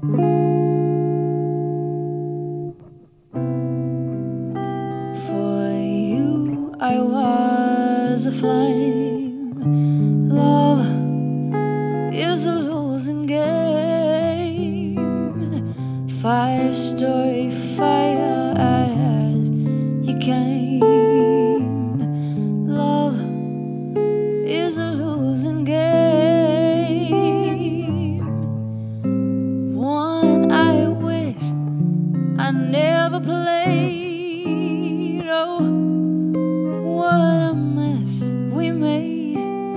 For you, I was a flame. Love is a losing game. 5-story fire as you came. Love is a losing game. One I wish I never played. Oh, what a mess we made.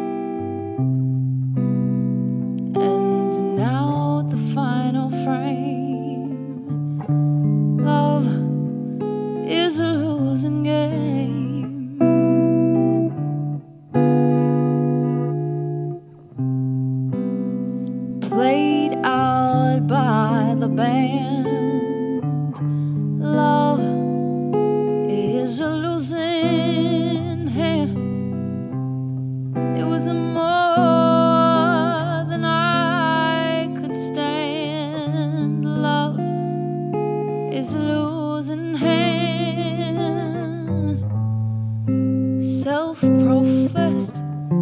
And now the final frame. Love is a losing game. Played out by the band. Love is a losing hand. It was more than I could stand. Love is a losing hand. Self-professed,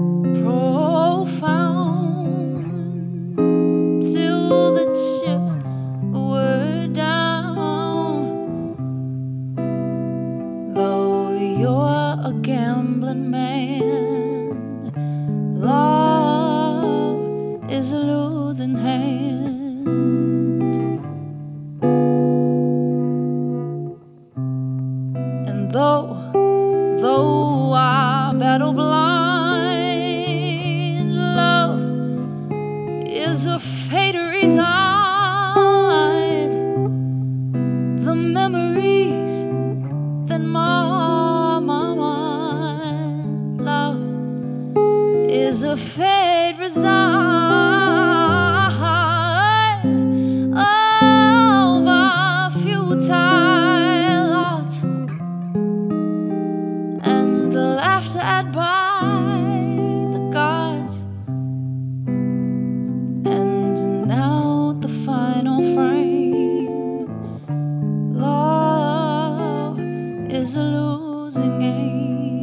profound, till the chips were down. Though you're a gambling man, love is a losing hand. And though I battle blind, love is a fate resigned. The memories that mar my mind, love is a fate resigned over futile thoughts and laughed at by the gods. And now the final frame. Love is a losing game.